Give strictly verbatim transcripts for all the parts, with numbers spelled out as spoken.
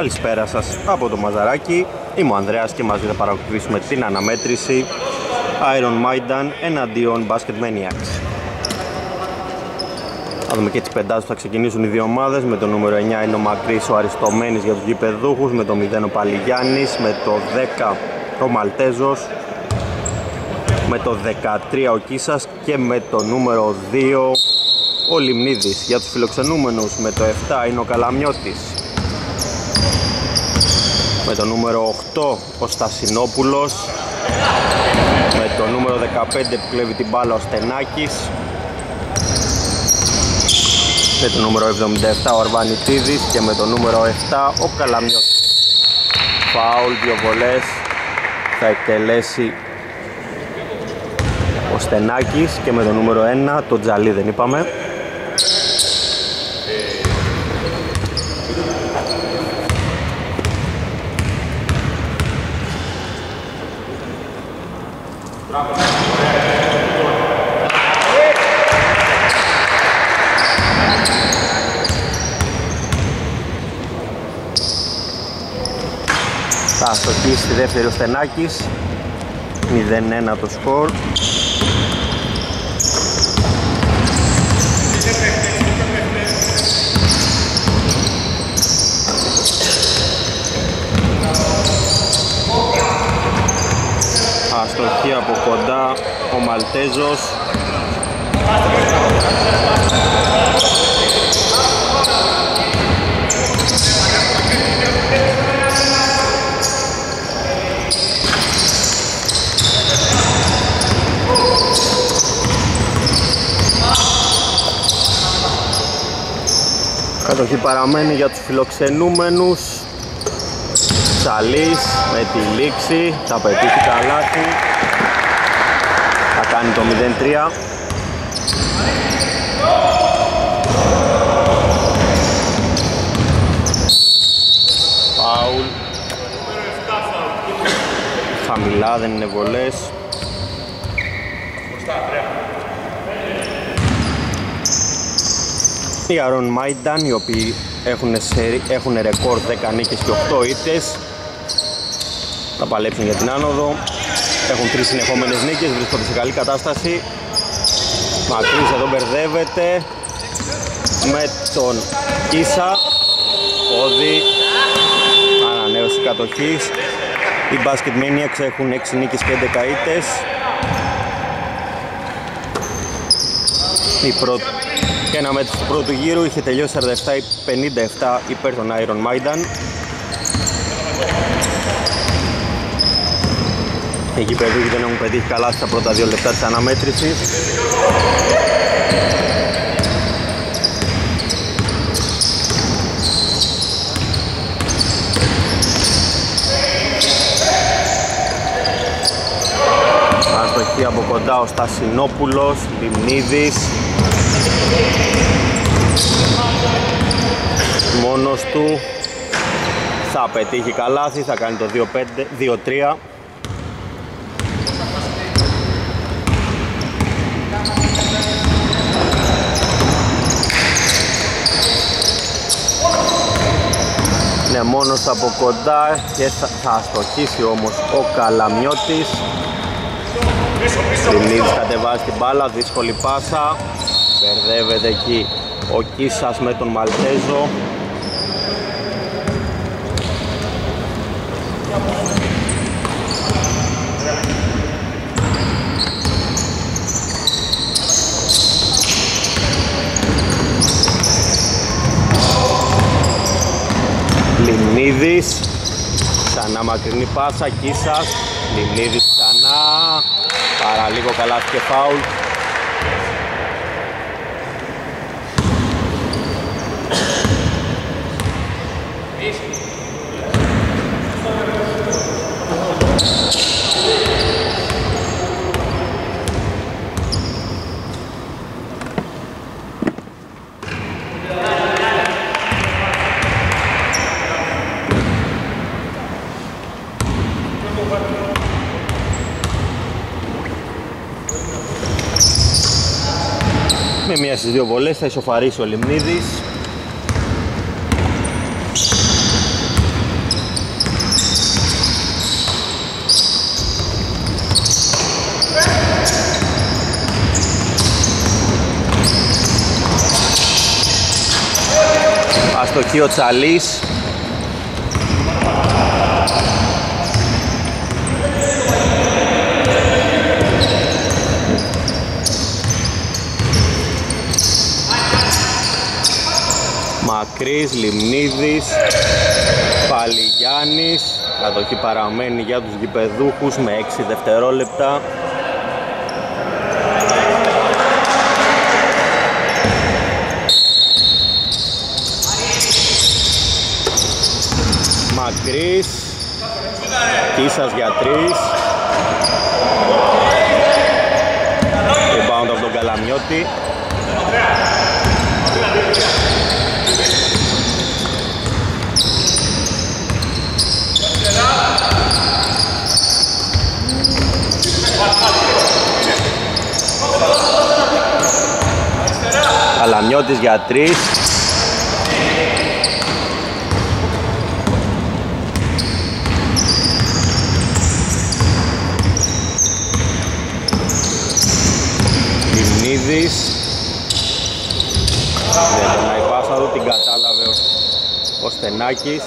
Καλησπέρα σας από το Μαζαράκι. Είμαι ο Ανδρέας και μαζί θα παρακολουθήσουμε την αναμέτρηση Iron Maidan εναντίον Basket Maniacs. Θα δούμε και τις πεντάδες που θα ξεκινήσουν οι δύο ομάδες. Με το νούμερο εννιά είναι ο Μακρύς ο Αριστομένης για τους γηπεδούχους, με το μηδέν ο Παλιγιάννης, με το δέκα ο Μαλτέζος, με το δεκατρία ο Κίσας και με το νούμερο δύο ο Λιμνίδης. Για τους φιλοξενούμενους με το επτά είναι ο Καλαμιώτης, με το νούμερο οκτώ ο Στασινόπουλος, με το νούμερο δεκαπέντε που κλέβει την μπάλα ο Στενάκης, με το νούμερο εβδομήντα επτά ο Αρβανιτίδης και με το νούμερο επτά ο Καλαμιώτης. Φάουλ, δύο βολές θα εκτελέσει ο Στενάκης και με το νούμερο ένα το Τζαλί δεν είπαμε. Θα αστοχίσει στη δεύτερη ο Στενάκης, μηδέν ένα το σκορ. Αστοχή από κοντά ο Μαλτέζος. Κατοχή παραμένει για τους φιλοξενούμενους. Τσαλής με τη λήξη θα πετύχει καλάθι, θα κάνει το μηδέν τρία. Φάουλ, χαμηλά, δεν είναι βολές. Οι Iron Maidan, οι οποίοι έχουν, έχουν ρεκόρ δέκα νίκες και οκτώ ήττες, θα παλέψουν για την άνοδο. Έχουν τρεις συνεχόμενες νίκες, βρίσκονται σε καλή κατάσταση. Μακρύς εδώ μπερδεύεται με τον Κίσα, πόδι, ανανέωση κατοχής. Οι Basket Maniacs έχουν έξι νίκες και έντεκα ήττες. Η πρώτη και ένα μέτρο του πρώτου γύρου είχε τελειώσει σαράντα επτά πενήντα επτά υπέρ των Iron Maidan. Οι γηπεδούχοι δεν έχουν πετύχει καλά στα πρώτα δύο λεπτά της αναμέτρησης. Αστοχή από κοντά ο Στασινόπουλος, Λιμνίδης μόνος του, θα πετύχει καλάθι, θα κάνει το δύο τρία. Είναι μόνος από κοντά και θα, θα αστοχίσει όμως ο Καλαμιώτης. Λιμνίδης κατεβάζει την μπάλα, δύσκολη πάσα, μπερδεύεται εκεί ο Κίσας με τον Μαλτέζο. Λιμνίδης, ξανά μακρινή πάσα, Κίσας, Λιμνίδης ξανά, παραλίγο καλάθι και φάουλ. Με μία στις δύο βολές θα ισοφαρίσει ο Λιμνίδης. Αστοχή ο Τσαλής. Μακρύς, Λιμνίδης, Παλιγιάννης. Κατοχή παραμένει για τους γηπεδούχους με έξι δευτερόλεπτα. Μακρύς, Κίσας για τρεις. Rebound από τον Καλαμιώτη. Καλαμιώτης για τρεις. Λιμνίδης. Δεν τον η πάσα του, την κατάλαβε ο Στενάκης.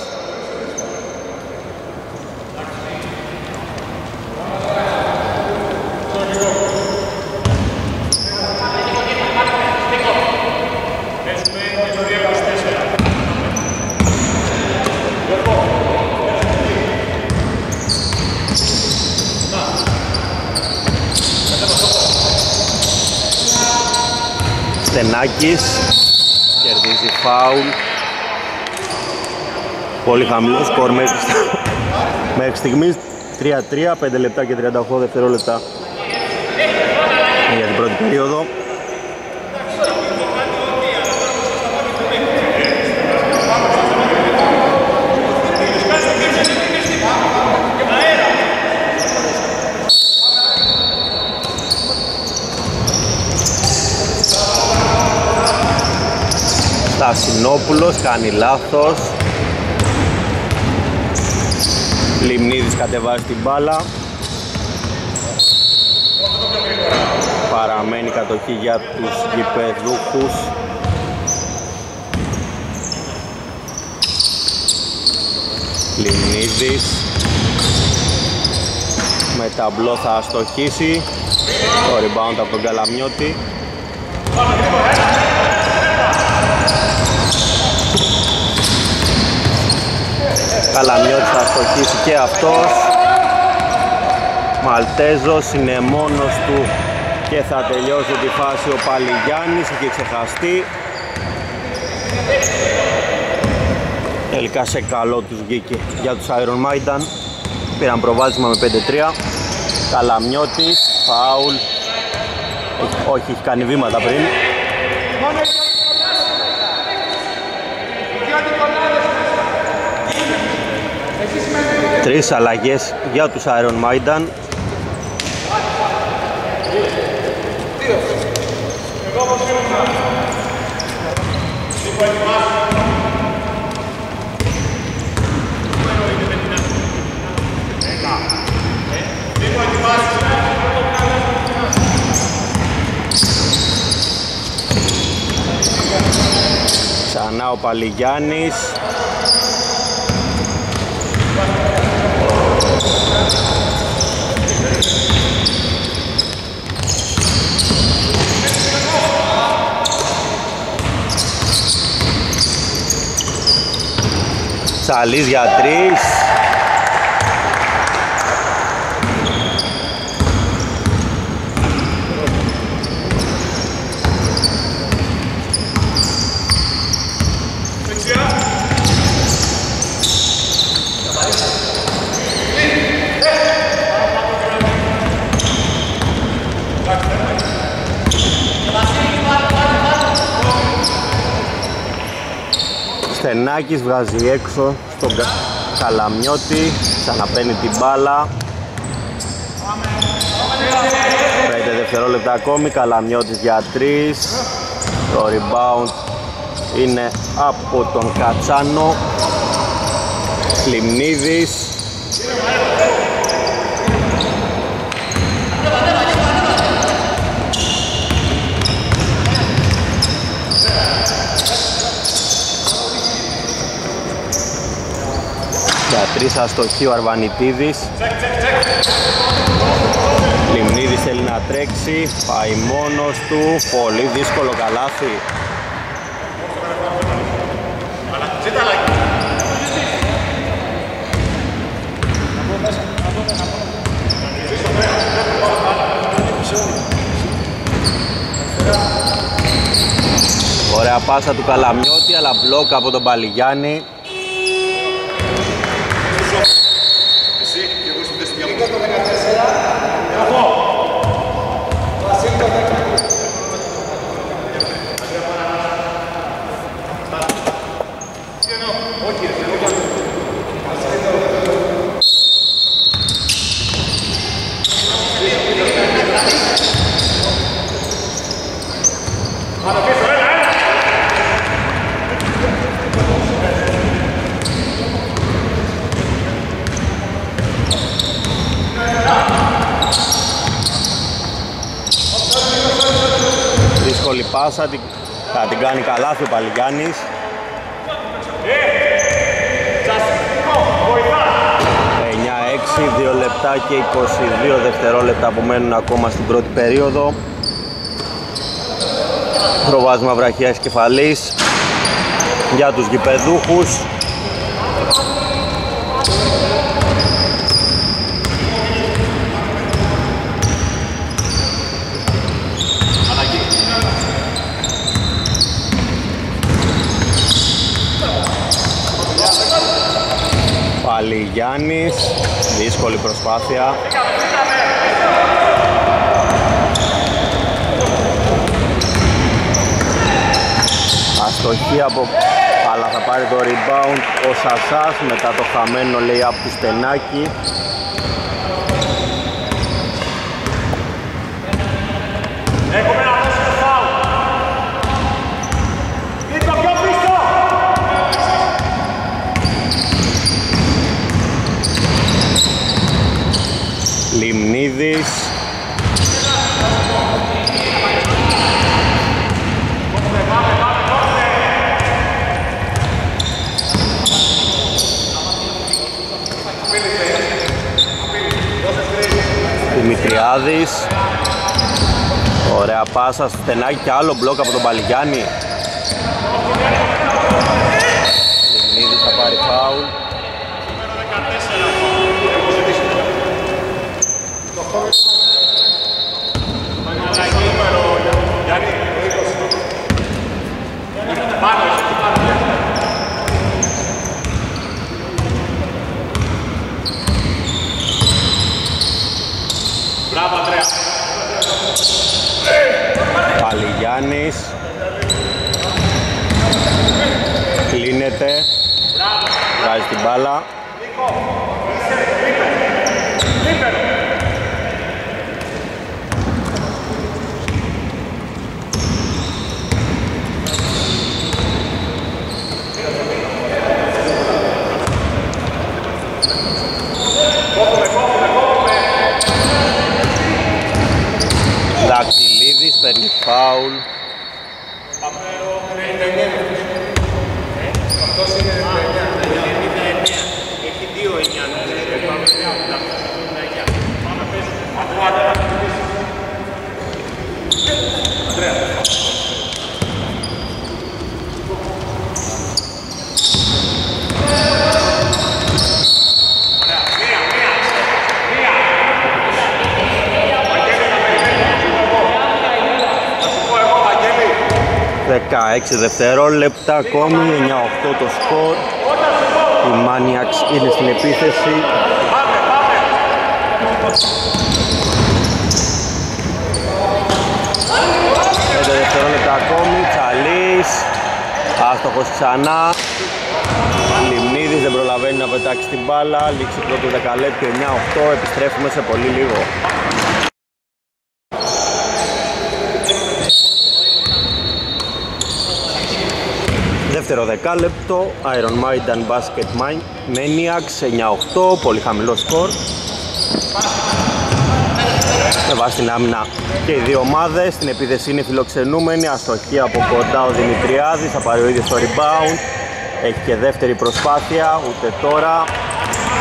Στενάκης κερδίζει φάουλ. Πολύ χαμηλό σκορ μέχρι, μέχρι στιγμής τρία τρία, πέντε λεπτά και τριάντα οκτώ δευτερόλεπτα για την πρώτη περίοδο. Στασινόπουλος κάνει λάθος. Λιμνίδης κατεβάζει την μπάλα. Παραμένει κατοχή για τους γηπεδούχους. Λιμνίδης με ταμπλό θα αστοχίσει. Το rebound από τον Καλαμιώτη. Καλαμιώτης θα αστοχίσει και αυτός. Μαλτέζος είναι μόνος του και θα τελειώσει τη φάση ο Παλιγιάννης, είχε ξεχαστεί. Τελικά σε καλό τους βγήκε για τους Iron Maidan. Πήραν προβάδισμα με πέντε τρία. Καλαμιώτης, φάουλ. Όχι, έχει κάνει βήματα πριν. Τρεις αλλαγές για τους Iron Maidan. Ξανά ο Παλιγιάννης. Τσαλής για τρεις. Στενάκης βγάζει έξω στον Καλαμιώτη, ξαναπαίνει την μπάλα. Πέντε δευτερόλεπτα ακόμη, Καλαμιώτης για τρεις. Το rebound είναι από τον Κατσάνο. Λιμνίδης. τρεις αστοχή ο Αρβανιτίδης. Λιμνίδης θέλει να τρέξει, πάει μόνος του, πολύ δύσκολο καλάθι. Ωραία πάσα του Καλαμιώτη, αλλά μπλοκ από τον Παλιγιάννη. Δύσκολη πάσα, θα την κάνει καλάθι ο Παλιγιάννης. εννιά έξι, δύο λεπτά και είκοσι δύο δευτερόλεπτα απομένουν ακόμα στην πρώτη περίοδο. Προβάσμα βραχίας κεφαλής για τους γηπεδούχους. Παλιγιάννης, δύσκολη προσπάθεια. Αστοχή από, αλλά θα πάρει το rebound ο Σασάς μετά το χαμένο λέει από του Στενάκη. Έχουμε να δώσουμε φάουλ. Νίκο, πιο πίσω. Λιμνίδης. Δημητριάδης. Ωραία πάσα στο Στενάκη και άλλο μπλοκ από τον Παλιγιάννη. Λιμνίδης θα πάρει φάουλ. Μπράβο, Ανδρέα. Παλιγιάννης. Κλείνεται. Βγάζει την μπάλα. Δακτυλίδης παίρνει φάουλ. Έχει δύο εννιά. δεκαέξι δευτερόλεπτα ακόμη, εννιά οκτώ το σκορ. Οι Maniacs είναι στην επίθεση. πέντε δευτερόλεπτα ακόμη, Τσαλής, άστοχος ξανά. Λιμνίδης δεν προλαβαίνει να πετάξει την μπάλα, λήξη πρώτο δεκαλέπτου, εννιά οκτώ, επιστρέφουμε σε πολύ λίγο. Δεύτερο δεκάλεπτο, Iron Maiden Basket Maniacs, εννιά οκτώ, πολύ χαμηλό σκορ. Με βάση την άμυνα και οι δύο ομάδες, στην επίθεση είναι φιλοξενούμενοι, αστοχή από κοντά ο Δημητριάδης, θα πάρει ο ίδιος το rebound. Έχει και δεύτερη προσπάθεια, ούτε τώρα.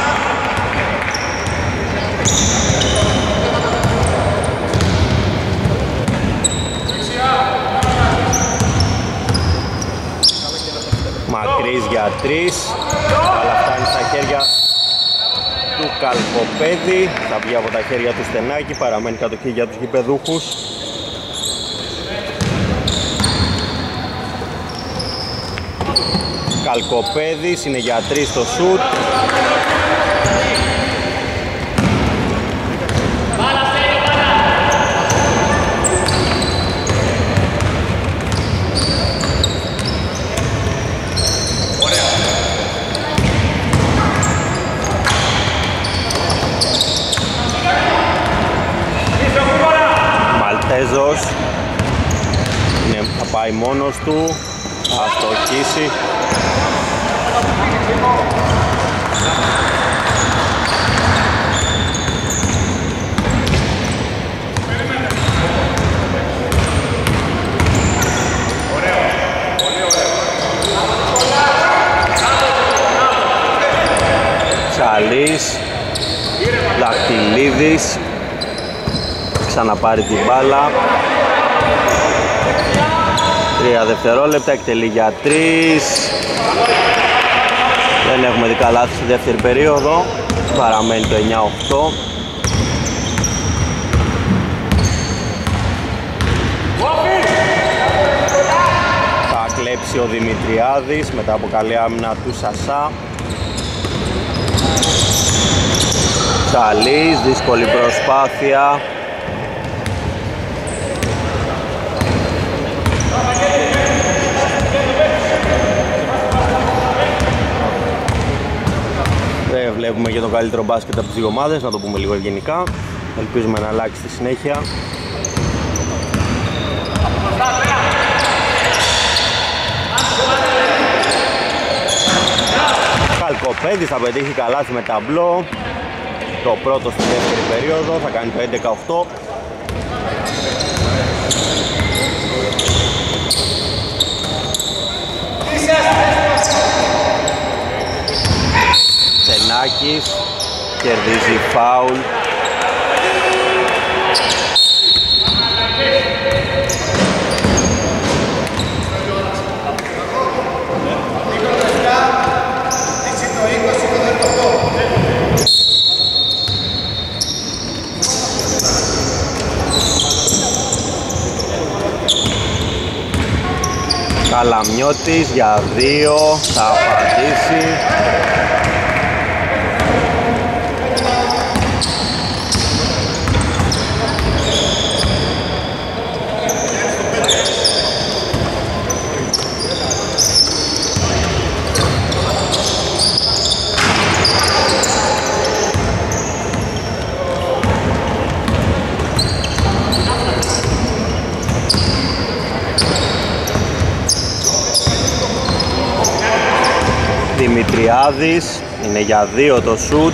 για τρεις. Αλλά φτάνει στα χέρια του Καλκοπέδη. Θα βγει από τα χέρια του Στενάκη. Παραμένει κατοχή για τους γηπεδούχους. Καλκοπέδης είναι για τρεις στο σουτ. Μαλτέζος είναι, θα πάει μόνος του, θα στοχίσει. Τσαλής, Δακτυλίδης, ξαναπάρει την μπάλα. Τρία δευτερόλεπτα, εκτελεί για τρεις. Δεν έχουμε δει καλά στη δεύτερη περίοδο. Παραμένει το εννιά οκτώ. Θα κλέψει ο Δημητριάδης μετά από καλή άμυνα του Σασά. Τσαλής, δύσκολη προσπάθεια. Δεν βλέπουμε και το καλύτερο μπάσκετ από τις δύο ομάδες, να το πούμε λίγο ευγενικά. Ελπίζουμε να αλλάξει στη συνέχεια. Καλκοπέδης θα πετύχει καλάθι με ταμπλό. Το πρώτο στη δεύτερη περίοδο, θα κάνει το έντεκα οκτώ. Στενάκης κερδίζει φάουλ. Καλαμιώτης για δύο, θα απαντήσει. Δημητριάδης είναι για δύο το σουτ.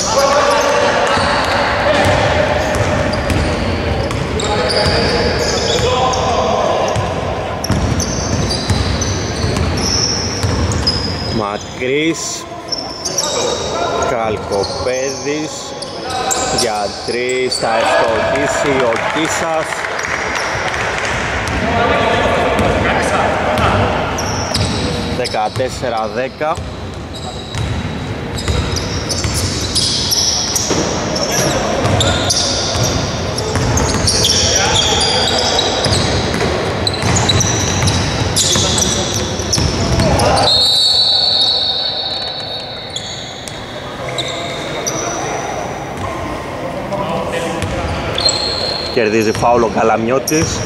Μακρύς, Καλκοπέδης για τρεις, θα ευστοχίσει ο Κίσας. δεκατέσσερα δέκα. Κερδίζει φάουλ ο Καλαμιώτης.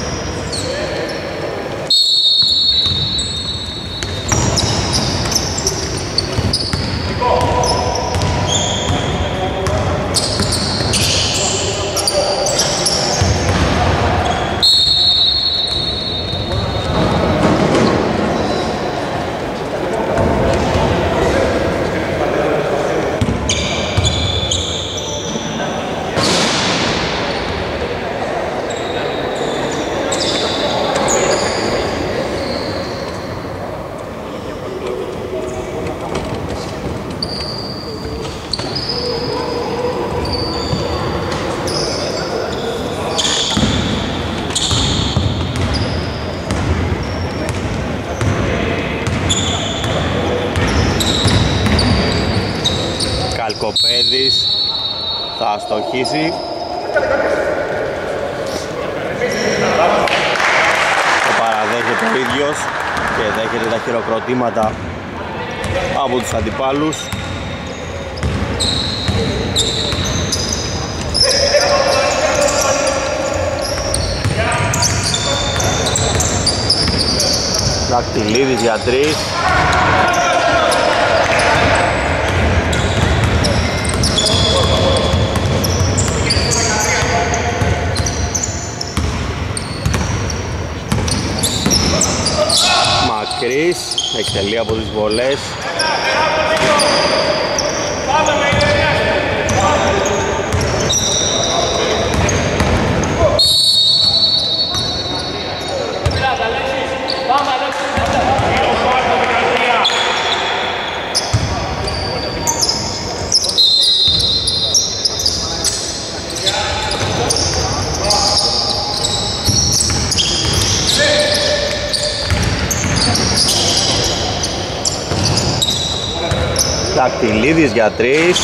Κοπέδης θα στοχίσει. Το παραδέχεται ο ίδιος και δέχεται τα χειροκροτήματα από τους αντιπάλους. Δακτυλίδης για τρεις. Μακρύς, εκτελεί από τις βολές. Δακτυλίδης για τρεις.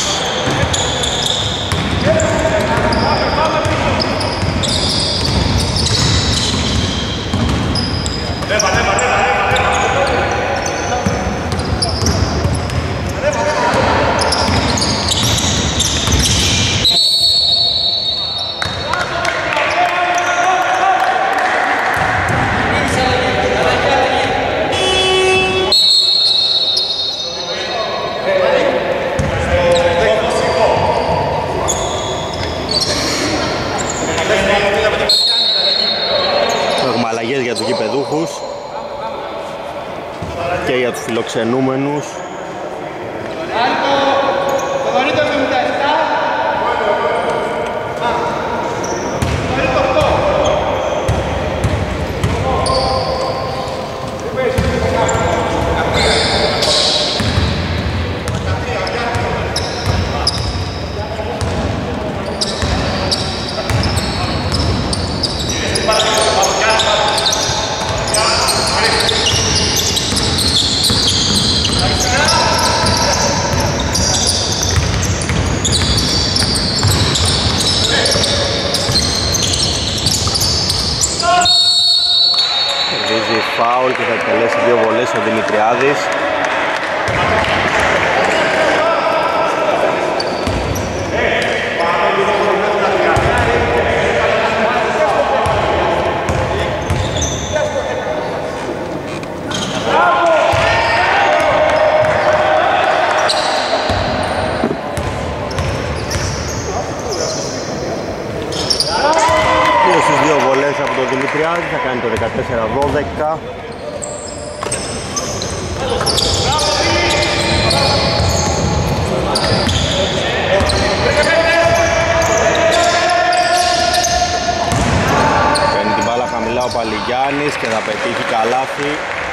Και για τους φιλοξενούμενους. Φάουλ και θα εκτελέσει δύο βολές ο Δημητριάδης. Δύο βολές από τον Δημητριάδη, θα κάνει το δεκατέσσερα δώδεκα. Παίρνει την μπάλα χαμηλά ο Παλιγιάννης και θα πετύχει καλάθι.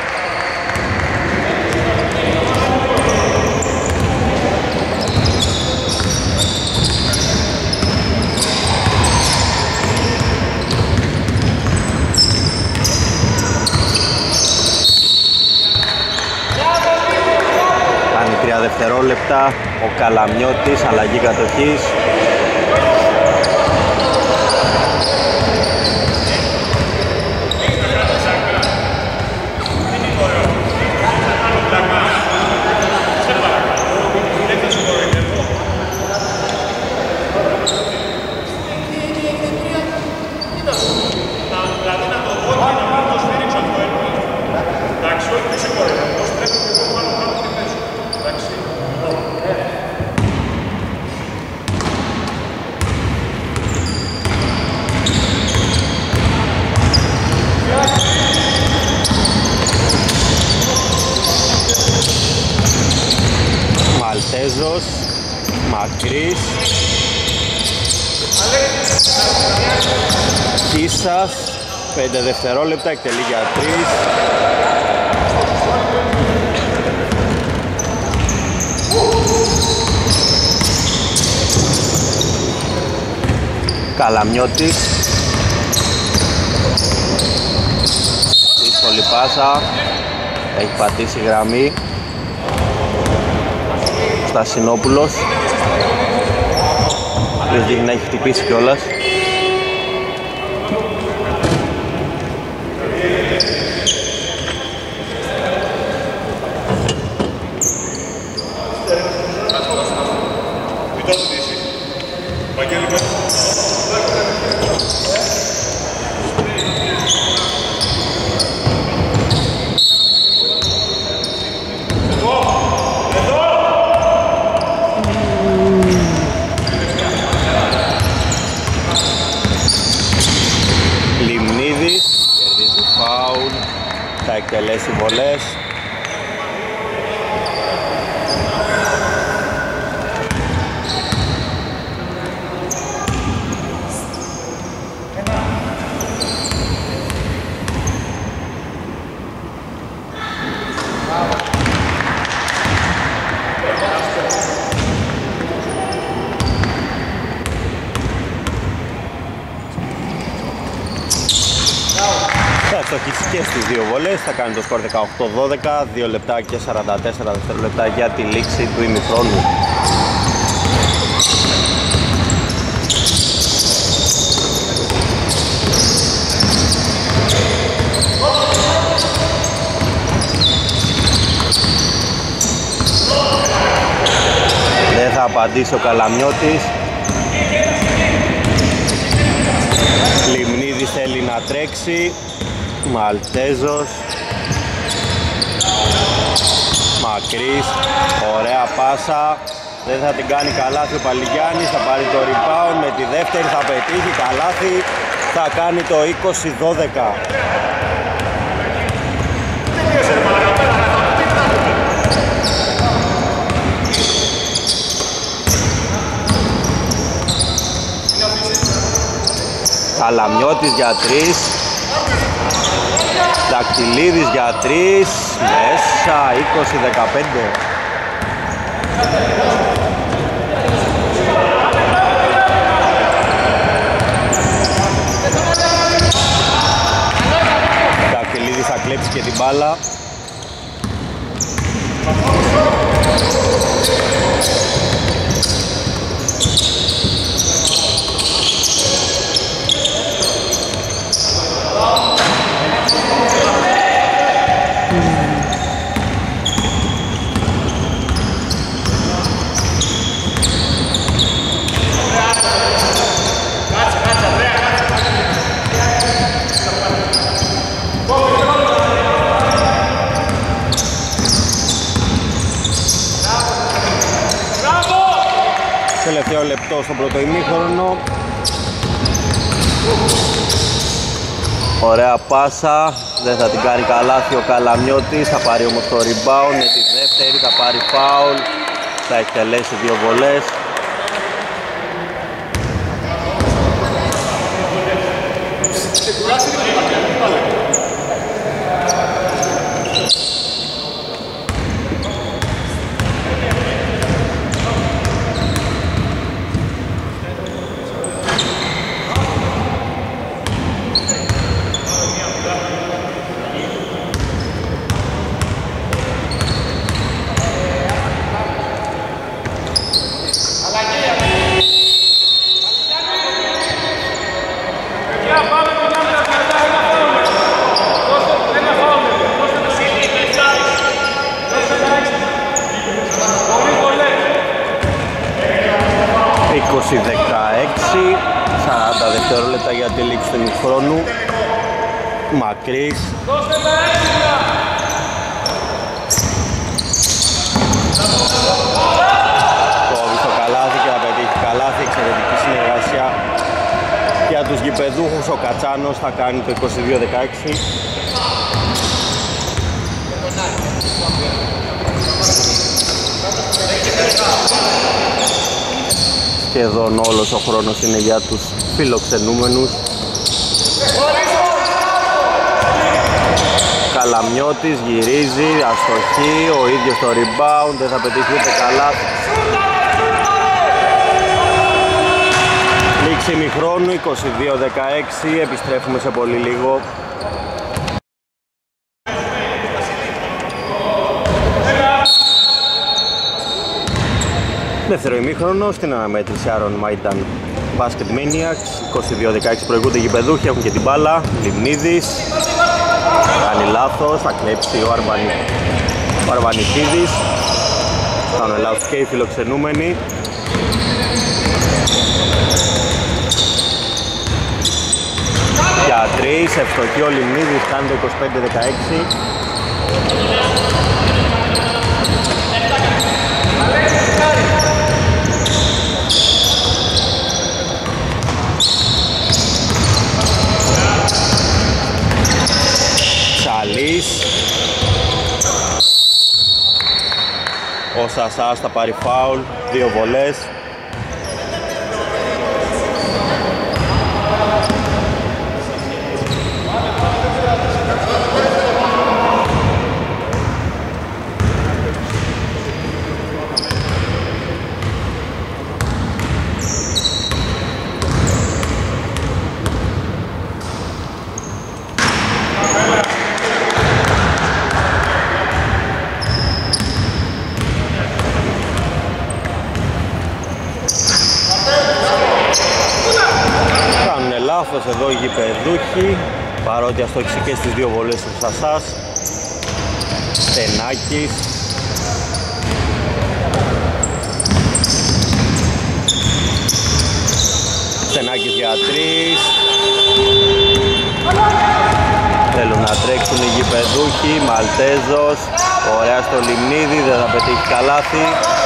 Δευτερόλεπτα ο Καλαμιώτης, αλλαγή κατοχής. Μαλτέζος, Μακρύς, Κίσας, πέντε δευτερόλεπτα, εκτελεί για τρεις. Καλαμιώτης, δύσκολη πάσα, έχει πατήσει γραμμή. Στασινόπουλος. Δεν δείχνει να έχει χτυπήσει κιόλας. Θα εκτελέσει βολές. Θα στοχίσει και στις δύο βολές, θα κάνει το σκορ δεκαοκτώ δώδεκα, δύο λεπτά και σαράντα τέσσερα δευτερόλεπτα για τη λήξη του ημιχρόνου. Δεν θα απαντήσει ο Καλαμιώτης. Λιμνίδης θέλει να τρέξει. Μαλτέζος, μακρύς, ωραία πάσα, δεν θα την κάνει καλάθι ο Παλιγιάννης, θα πάρει το rebound, με τη δεύτερη θα πετύχει καλάθι, θα κάνει το είκοσι δώδεκα. Καλαμιώτης για τρεις. Δακτυλίδης για τρεις, μέσα, είκοσι δεκαπέντε. Δακτυλίδης θα κλέψει και την μπάλα. Τελευταίο λεπτό στο πρώτο ημίχρονο. Ωραία πάσα, δεν θα την κάνει καλάθι ο Καλαμιώτης, θα πάρει όμως το rebound, με τη δεύτερη θα πάρει foul, θα εκτελέσει δύο βολές. είκοσι δεκαέξι, σαράντα δευτερόλεπτα για τη λήξη του ημιχρόνου. Μακρύς. Κόβει στο καλάθι και θα πετύχει καλάθι, εξαιρετική συνεργασία για τους γηπεδούχους. Ο Κατσάνος θα κάνει το είκοσι δύο δεκαέξι. Σχεδόν όλος ο χρόνος είναι για τους φιλοξενούμενους. Καλαμιώτης γυρίζει, αστοχή, ο ίδιος το rebound, δεν θα πετύχει ούτε καλά. Λήξη ημιχρόνου, είκοσι δύο δεκαέξι, επιστρέφουμε σε πολύ λίγο. Δεύτερο ημίχρονο στην αναμέτρηση Άρων Μάιταν Basket Maniacs. είκοσι δύο δεκαέξι προηγούνται οι γηπεδούχοι, έχουν και την μπάλα. Λιμνίδης κάνει λάθος, θα κλέψει ο, Αρβανι... ο Αρβανιτίδης. Κάνουν λάθος και οι φιλοξενούμενοι. Για τρεις, ευστοχή ο Λιμνίδης, κάνει το είκοσι πέντε δεκαέξι. Τσαλής. Ο Σασάς θα πάρει φάουλ, δύο βολές. Λάθος εδώ οι γηπεδούχοι, παρότι αστόχησε και στις δύο βολές του Σασάς. Στενάκης. Στενάκης για τρεις. Θέλουν να τρέξουν οι γηπεδούχοι. Μαλτέζος, ωραία στο Λιμνίδη, δεν θα πετύχει καλάθι.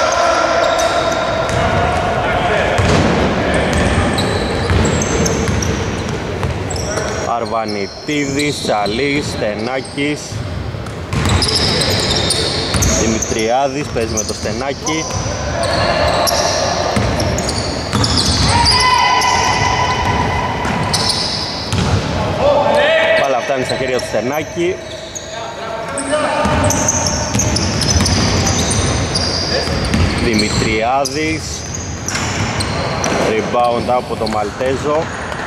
Αρβανιτίδης, Τσαλής, Στενάκης. Δημητριάδης παίζει με το Στενάκη. Μπάλα φτάνει στα χέρια του Στενάκη. Δημητριάδης. Rebound από το Μαλτέζο.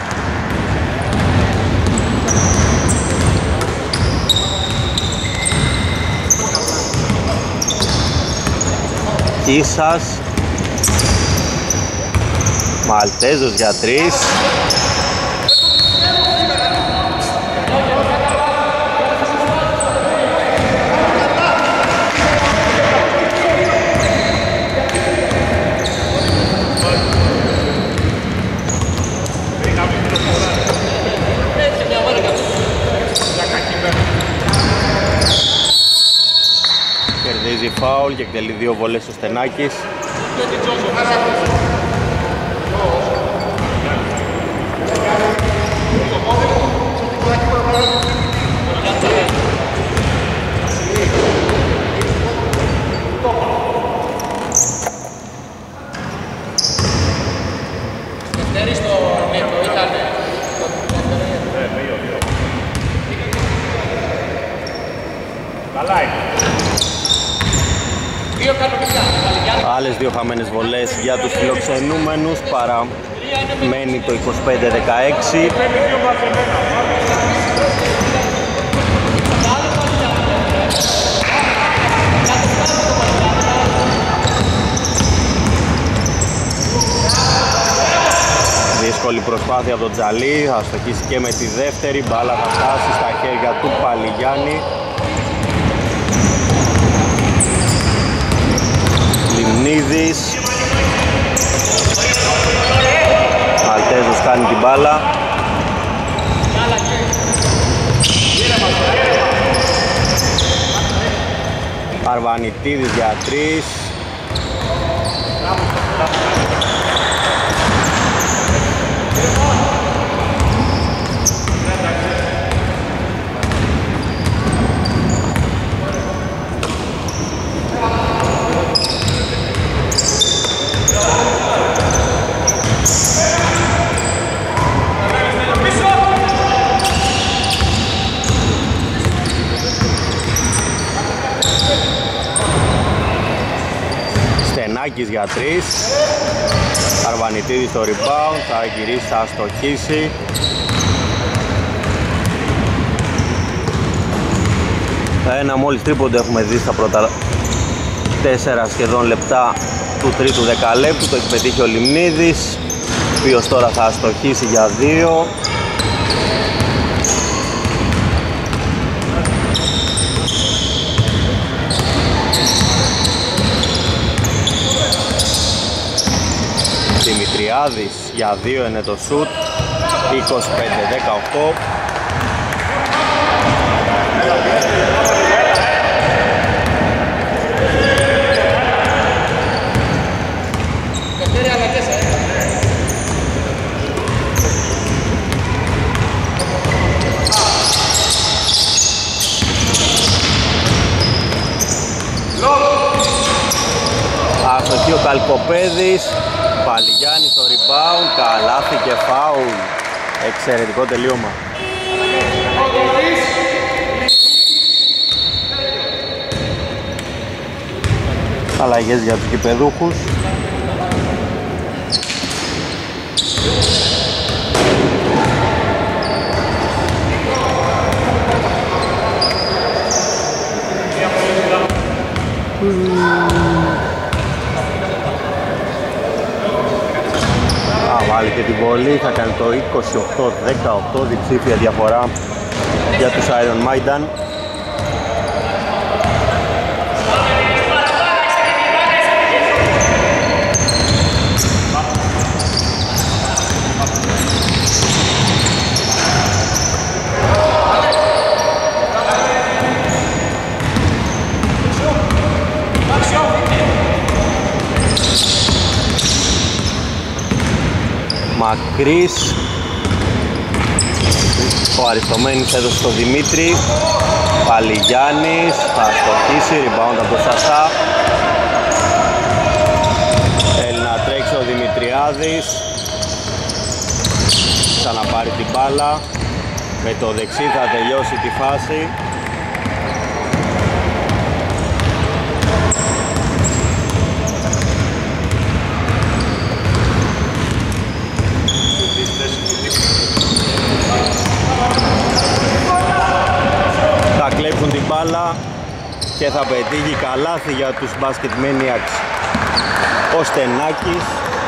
Κίσας. Μαλτέζος για τρεις. Κερδίζει φάουλ και εκτελεί δύο βολές ο Στενάκης. Άλλες δύο χαμένες βολές για τους φιλοξενούμενους, παραμένει το είκοσι πέντε δεκαέξι. Δύσκολη προσπάθεια από τον Τζαλί, θα στοχίσει και με τη δεύτερη, μπάλα θα φτάσει στα χέρια του Παλιγιάννη. Λιμνίδης. Μαλτέζος κάνει την μπάλα. Αρβανιτίδης για τρεις. Στενάκης για τρεις. Αρβανιτίδης στο rebound, θα γυρίσει, θα αστοχίσει. Ένα μόλις τρίποντο έχουμε δει στα πρώτα τέσσερα σχεδόν λεπτά του τρίτου δεκαλέπτου. Το έχει πετύχει ο Λιμνίδης, ο οποίος τώρα θα αστοχίσει για δύο. Δημητριάδης για δύο είναι το σουτ, είκοσι πέντε δεκαοκτώ. Αστοχεί ο Καλκοπέδης, Παλιγιάννης στο rebound, καλάθι και φάουλ. Εξαιρετικό τελείωμα. Αλλαγές για τους γηπεδούχους. Βάλει και την βολή, θα κάνει το είκοσι οκτώ δεκαοκτώ, διψήφια διαφορά για τους Iron Maidan. Μακρύς, ο Αριστομένης έδωσε στο Δημήτρη, Παλιγιάννης θα στοχίσει, rebound από το Σασά. Θέλει να τρέξει ο Δημητριάδης, ξαναπάρει την μπάλα, με το δεξί θα τελειώσει τη φάση. Θα κλέψουν την μπάλα και θα πετύχει καλάθι για τους Basket Maniacs ο Στενάκης.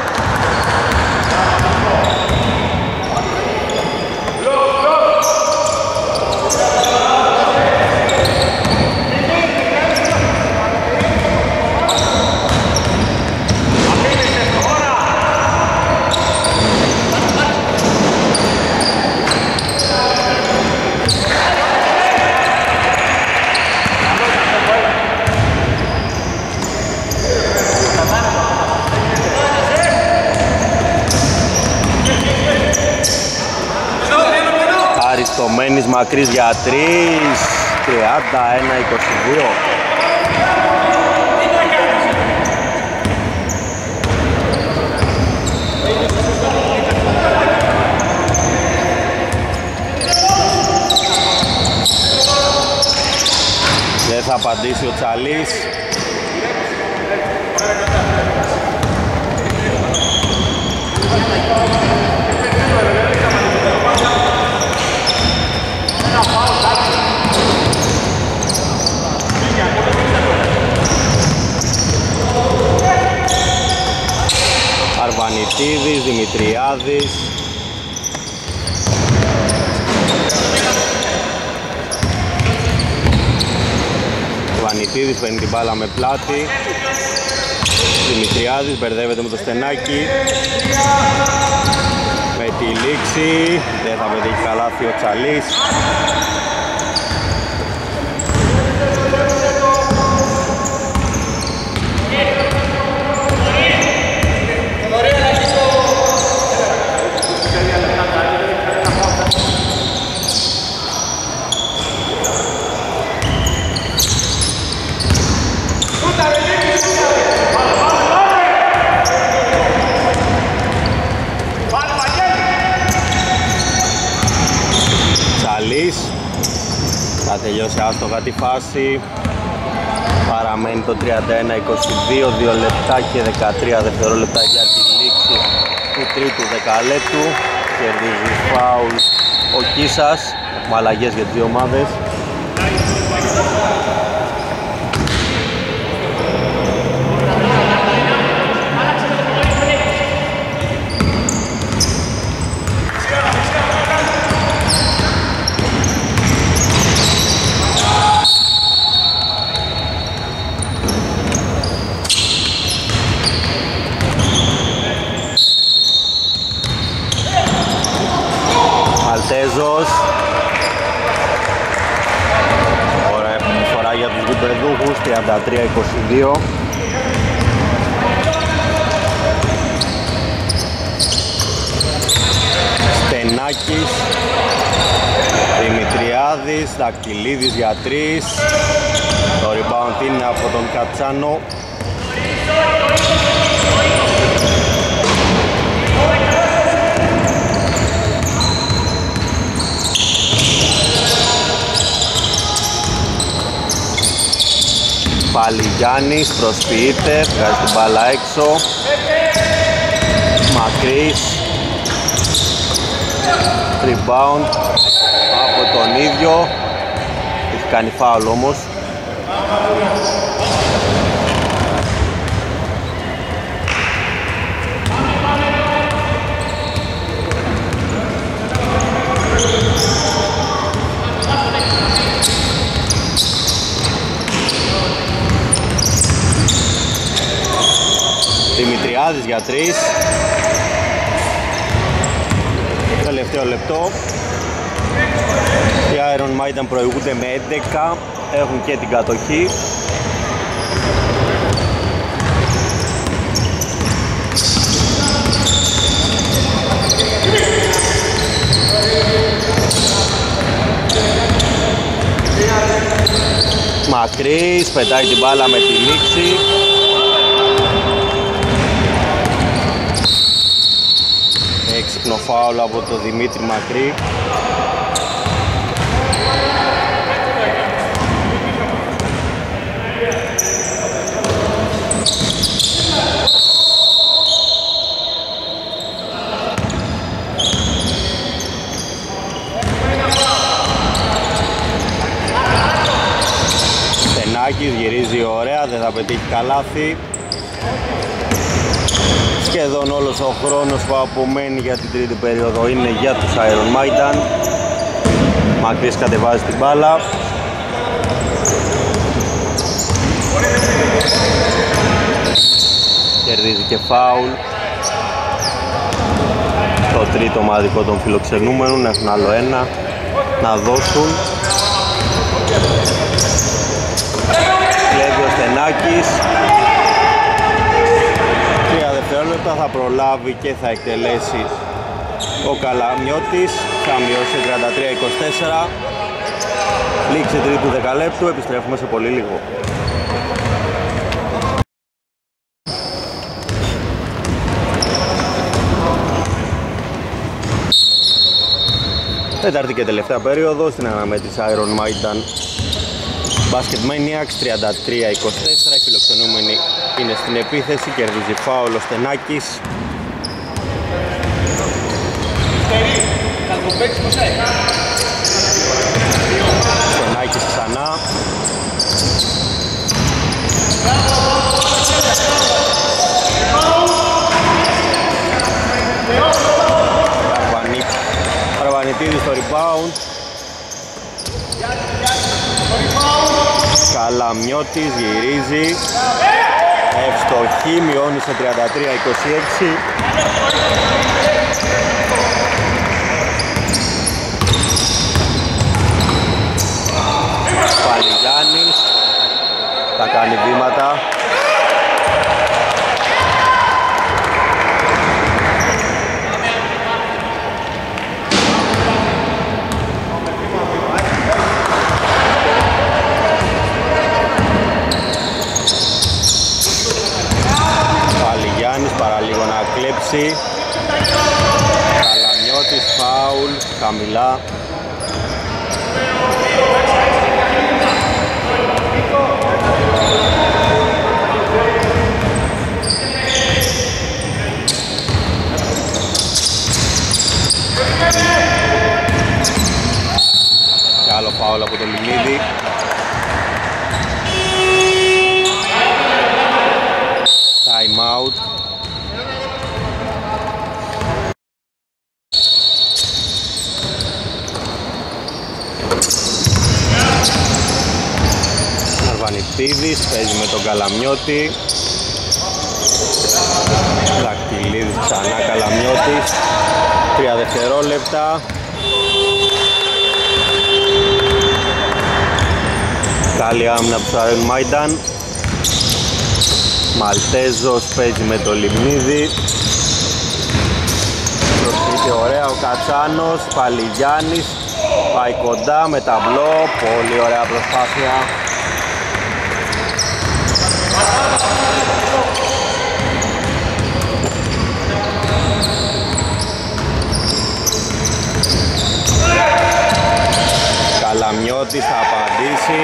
Αριστομένης μακρύς για τρεις, τριάντα ένα είκοσι δύο. Δεν θα απαντήσει ο Τσαλής. Αρβανιτίδης, Δημητριάδης. Αρβανιτίδης παίρνει την μπάλα με πλάτη. Δημητριάδης μπερδεύεται με το Στενάκι. Με τη λήξη δεν θα πετύχει καλάθι ο Τσαλής. Θα τελειώσει άστοχα τη φάση. Παραμένει το τριάντα ένα είκοσι δύο, δύο λεπτά και δεκατρία δευτερόλεπτα για τη λήξη του τρίτου δεκαλέπτου. Κερδίζει φάουλ ο Κίσας. Έχουμε αλλαγές για τις δύο ομάδες. τριάντα τρία είκοσι δύο. Στενάκης, Δημητριάδης, Δακτυλίδης για τρεις. Το rebound είναι από τον Κατσάνο. Πάλι Γιάννης, προσποιείται, βγάζει την μπάλα έξω. Μακρύς, rebound από τον ίδιο. Έχει κάνει φάουλ όμως. Δημητριάδης για τρεις. Τελευταίο λεπτό. Οι Iron Maiden προηγούνται με έντεκα. Έχουν και την κατοχή. Μακρύς, πετάει την μπάλα με τη λήξη. Έξυπνο φάουλ από τον Δημήτρη Μακρύ. Στενάκης γυρίζει ωραία, δεν θα πετύχει καλάθι. Σχεδόν όλος ο χρόνος που απομένει για την τρίτη περίοδο είναι για τους Iron Maiden. Μακρύς κατεβάζει την μπάλα. Κερδίζει και φάουλ. Το τρίτο ομαδικό των φιλοξενούμενων, έχουν άλλο ένα να δώσουν. Κλέβει ο Στενάκης. Τρία δευτερόλεπτα θα προλάβει και θα εκτελέσει ο Καλαμιώτης. Θα μειώσει τριάντα τρία είκοσι τέσσερα. Λήξη τρίτου δεκαλέπτου, επιστρέφουμε σε πολύ λίγο. Τέταρτη και τελευταία περίοδο στην αναμέτρηση Iron Maiden Basket Maniacs τριάντα τρία είκοσι τέσσερα. Οι φιλοξενούμενοι είναι στην επίθεση, κερδίζει φάουλ ο Στενάκης. Στενάκης ξανά. Παρβανιτίδης στο rebound. Καλαμιώτης γυρίζει. Ευστοχή, μειώνει σε τριάντα τρία είκοσι έξι. Παλιγιάννης θα κάνει βήματα. Παραλίγο να κλέψει. Καλαμιώτης, φάουλ, χαμηλά. Και άλλο φάουλ από τον Λιμίδη. Time out. Αρβανιτίδης παίζει με τον Καλαμιώτη. Δακτυλίδης ξανά, Καλαμιώτης. Τρία δευτερόλεπτα. Καλή άμυνα από τον Μάινταν. Μαλτέζος παίζει με το Λιμνίδη. Προσπίτη ωραία ο Κατσάνος. Παλιγιάννης πάει κοντά με ταμπλό. Πολύ ωραία προσπάθεια. Καλαμιώτης θα απαντήσει.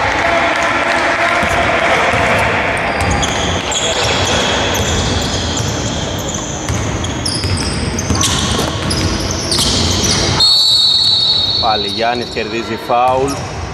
Πάλι Γιάννης κερδίζει φάουλ.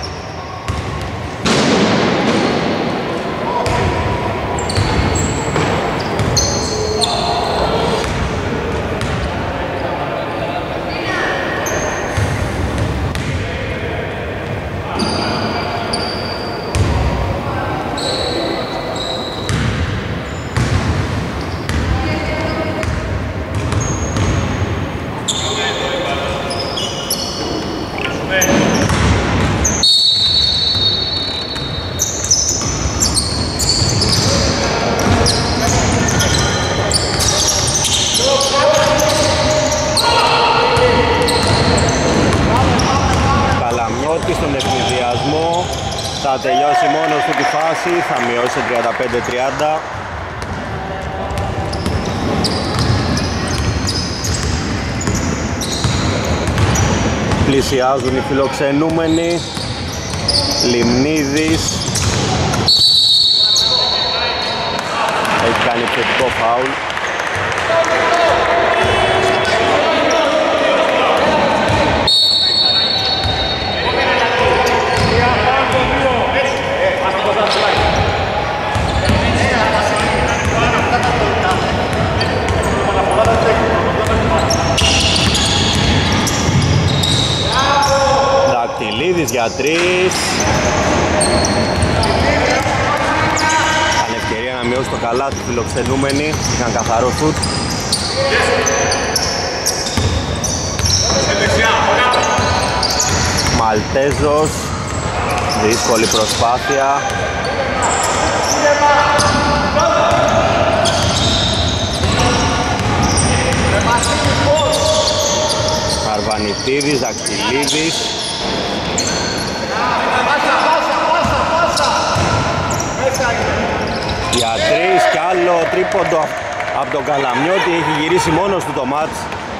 Στον ευνηδιασμό θα τελειώσει μόνος του τη φάση, θα μειώσει τριάντα πέντε τριάντα. Πλησιάζουν οι φιλοξενούμενοι. Λιμνίδης έχει κάνει θετικό φάουλ. Δακτυλίδης για τρεις. Είχαν ευκαιρία να μειώσει το καλάθι του φιλοξενούμενοι. Είχαν καθαρό σουτ. Μαλτέζος. Δύσκολη προσπάθεια. Αρβανιτίδης, Δακτυλίδης. Για τρεις κι άλλο τρίποντο από τον Καλαμιώτη. Έχει γυρίσει μόνος του το μάτς.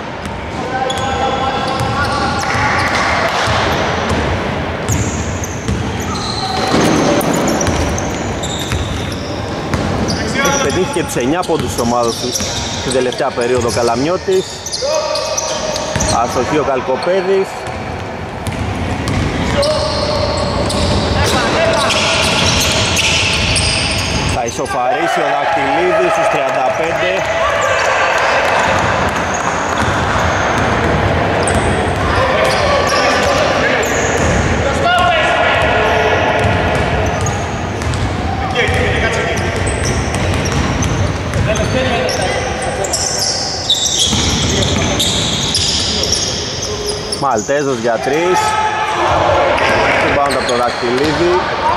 Έχει πετύχει και τους εννιά πόντους της ομάδας του στην τελευταία περίοδο Καλαμιώτης. Αστοχή ο Καλκοπέδης. Θα ισοφαρίσει ο Δακτυλίδης στους τριάντα πέντε. Μαλτέζος για τρεις. Rebound από το Δακτυλίδη.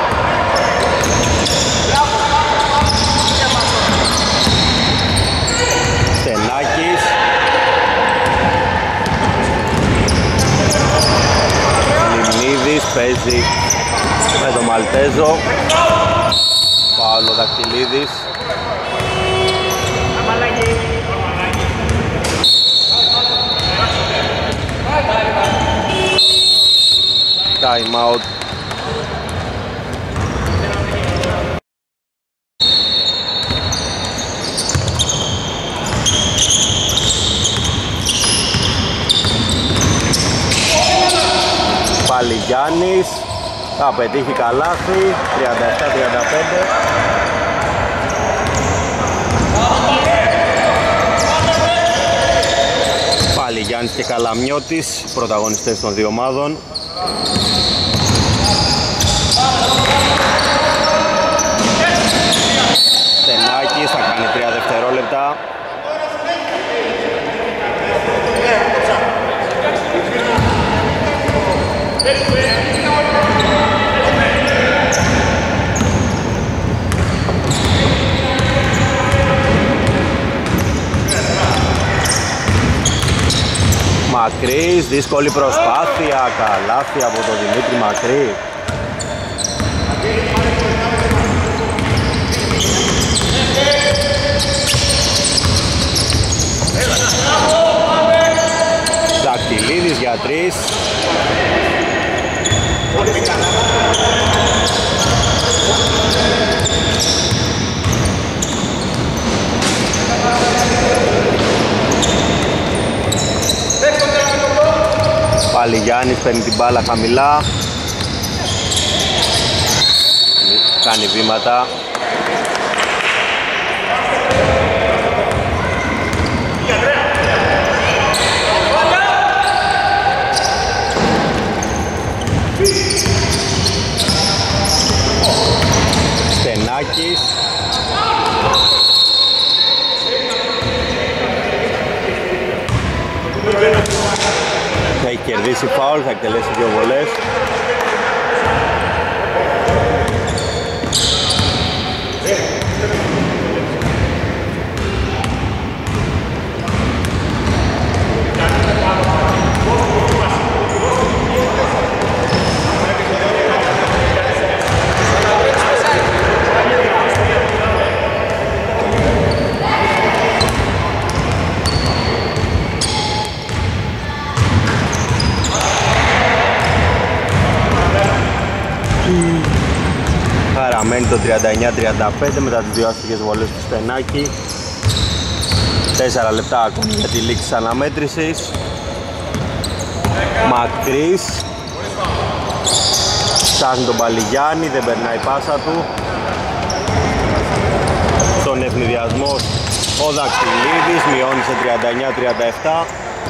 Στενάκης. Λιμνίδης παίζει με τον Μαλτέζο. Παύλο Δακτυλίδης. Time out. Πάλι Γιάννης θα πετύχει καλάθι. τριάντα επτά τριάντα πέντε. Πάλι Γιάννης και Καλαμιώτης, πρωταγωνιστές των δύο ομάδων. Στενάκης θα κάνει τρία δευτερόλεπτα. Μακρύς, δύσκολη προσπάθεια, καλάθι από τον Δημήτρη Μακρύ. Δακτυλίδης για τρεις. Πάλι Γιάννης παίρνει την μπάλα χαμηλά. Κάνει βήματα. Στενάκης. Θα έχει κερδίσει φάουλ, θα εκτελέσει δύο βολές. Παραμένει το τριάντα εννιά τριάντα πέντε μετά τις δύο άστοχες βολές του Στενάκη. Τέσσερα λεπτά ακόμη για τη λήξη της αναμέτρησης. Μακρύς ψάχνει τον Παλιγιάννη, δεν περνάει η πάσα του. Στον ευνηδιασμό ο Δακτυλίδης μειώνει σε τριάντα εννιά τριάντα επτά.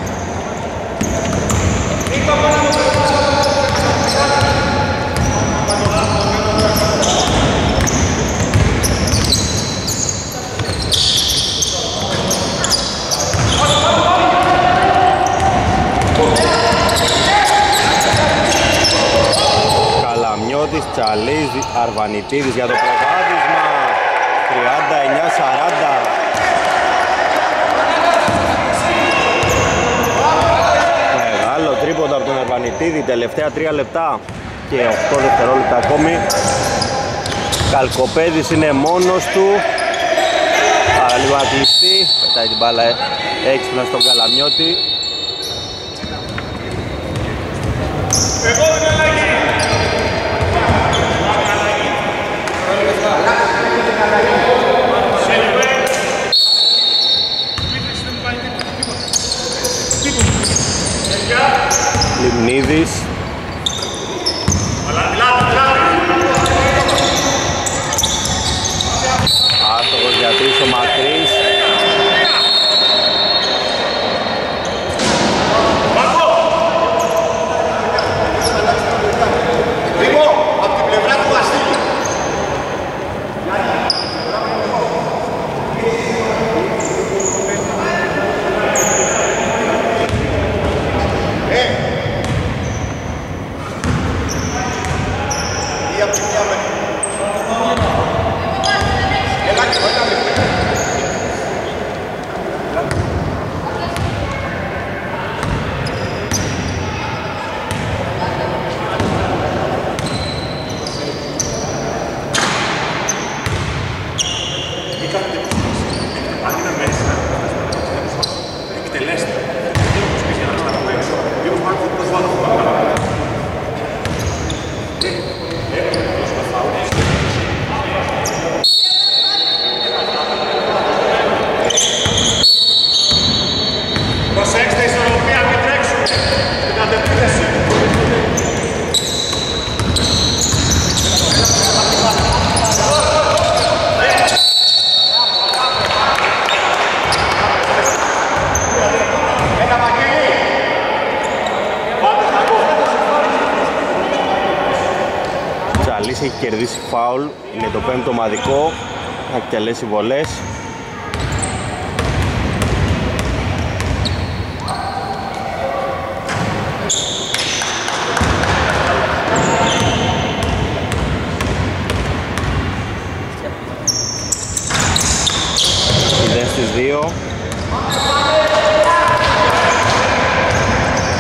Καλαμιώτης, Τσαλής, Αρβανιτίδης για το προβάδισμα. Τριάντα εννιά σαράντα. Μεγάλο τρίποντο από τον Αρβανιτίδη, τελευταία τρία λεπτά και οκτώ δευτερόλεπτα ακόμη. Καλκοπέδης είναι μόνος του, άρα λίγο να κλειστεί, πετάει την μπάλα έξυπνα στον Καλαμιώτη. Λιμνίδης. Άστοχος για τρεις ο Μακρύς. Έχει κερδίσει φάουλ, είναι το πέμπτο ομαδικό, θα εκτελέσει βολές. μηδέν στις δύο.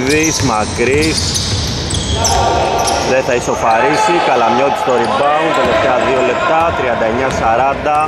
Λιμνίδης, μακρύς, δεν θα ισοφαρίσει. Καλαμιώτης στο rebound, τελευταία δύο λεπτά, τριάντα εννιά σαράντα.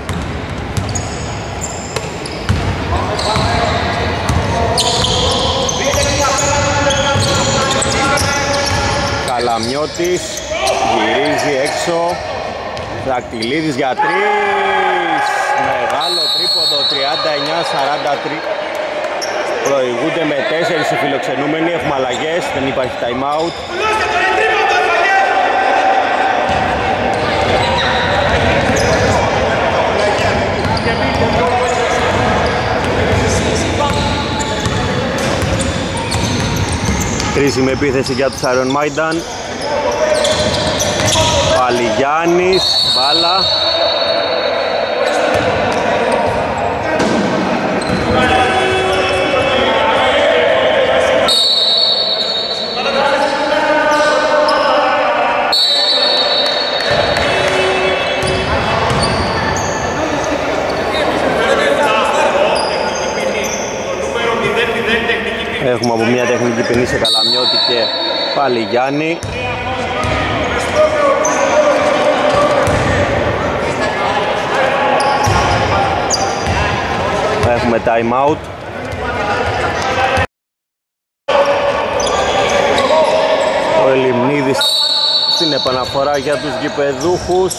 Καλαμιώτης γυρίζει έξω, Δακτυλίδης για τρεις, μεγάλο τρίποντο, τριάντα εννιά σαράντα τρία. Προηγούνται με τέσσερις οι φιλοξενούμενοι, έχουμε αλλαγές, δεν υπάρχει time out. Κρίσιμη επίθεση για τους Iron Maidan. Παλιγιάννης, μπάλα. Έχουμε από μια τεχνική ποινή σε Καλαμιώτη και Παλιγιάννη. Έχουμε time out. Ο Ελιμνίδης στην επαναφορά για τους γηπεδούχους.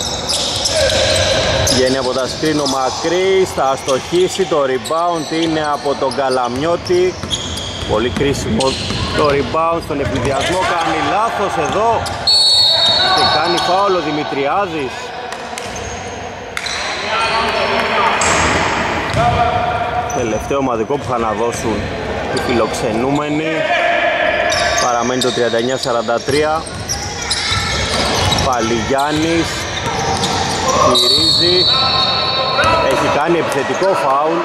Βγαίνει από τα σκριν ο Μακρύς, θα αστοχίσει, το rebound είναι από τον Καλαμιώτη. Πολύ κρίσιμο το rebound στον ευνηδιασμό, κάνει λάθος εδώ και κάνει φάουλ ο Δημητριάδης. Τελευταίο ομαδικό που θα να δώσουν οι φιλοξενούμενοι. Παραμένει το τριάντα εννιά σαράντα τρία. Παλιγιάννης γυρίζει, έχει κάνει επιθετικό φάουλ.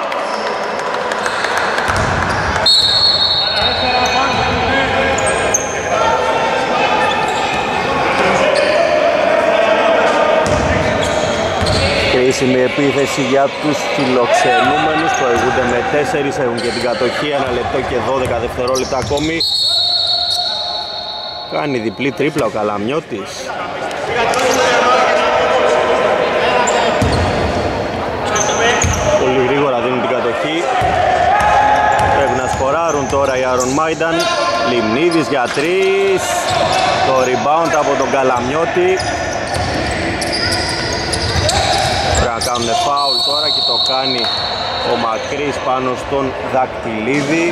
Κρίσιμη επίθεση για τους φιλοξενούμενους, προηγούνται με τέσσερις, έχουν και την κατοχή, ένα λεπτό και δώδεκα δευτερόλεπτα ακόμη. Κάνει διπλή τρίπλα ο Καλαμιώτης. Πολύ γρήγορα δίνουν την κατοχή. Πρέπει να σκοράρουν τώρα οι Iron Maidan. Λιμνίδης για τρεις. Το rebound από τον Καλαμιώτη. Πρέπει να κάνουν φάουλ τώρα και το κάνει ο Μακρύς πάνω στον Δακτυλίδη.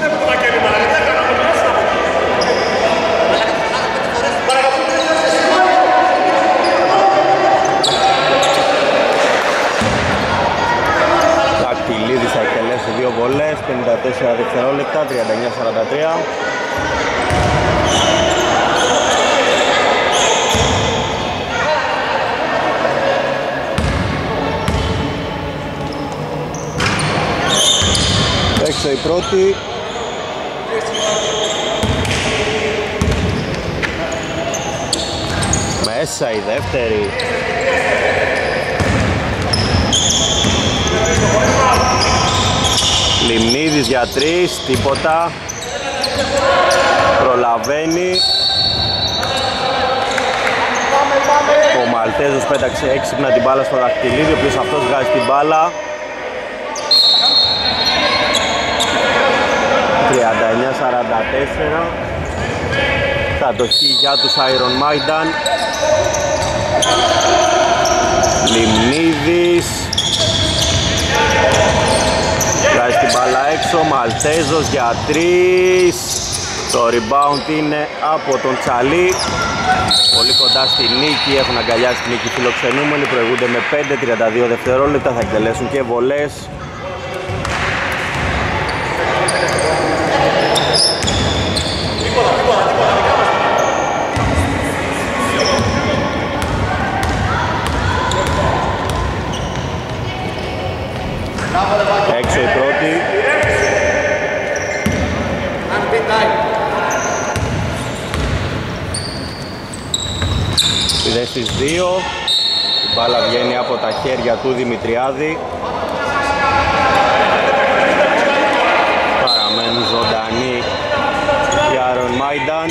Δακτυλίδης θα εκτελέσει δύο βολές, πενήντα τέσσερα δευτερόλεπτα, τριάντα εννιά σαράντα τρία. Έξω η πρώτη. Μέσα η δεύτερη. Λιμνίδης για τρεις, τίποτα. Προλαβαίνει. Ο Μαλτέζος πέταξε έξυπνα την μπάλα στο Δακτυλίδη, ο οποίος αυτός βγάζει την μπάλα. τριάντα εννιά σαράντα τέσσερα. Κατοχή για τους Iron Maidan. Λιμνίδης βγάζει την μπάλα έξω, Μαλτέζος για τρεις. Το rebound είναι από τον Τσαλή. Πολύ κοντά στη νίκη, έχουν αγκαλιάσει την νίκη φιλοξενούμενοι, προηγούνται με πέντε τριάντα δύο δευτερόλεπτα, θα εκτελέσουν και βολές. Έξω η πρώτη. Πηδέ στις δύο. Η μπάλα βγαίνει από τα χέρια του Δημητριάδη. Παραμένουν ζωντανοί Μάινταν.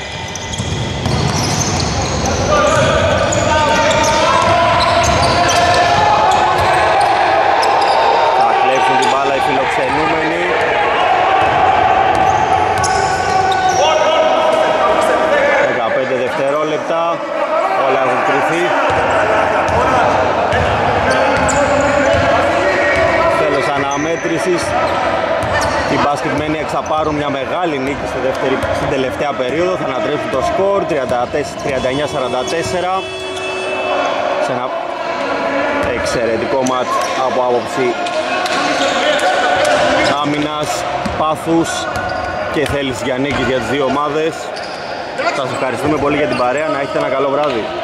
Θα κλέψουν την μπάλα οι φιλοξενούμενοι. δεκαπέντε δευτερόλεπτα, όλα έχουν κρυφθεί. Τέλος αναμέτρησης. Οι μπασκετμένοι θα πάρουν μια μεγάλη νίκη στη δεύτερη, στην τελευταία περίοδο. Θα ανατρέψουν το σκορ τριάντα εννιά σαράντα τέσσερα σε ένα εξαιρετικό μάτς από άποψη άμυνας, πάθους και θέληση για νίκη για τις δύο ομάδες. Σας ευχαριστούμε πολύ για την παρέα, να έχετε ένα καλό βράδυ.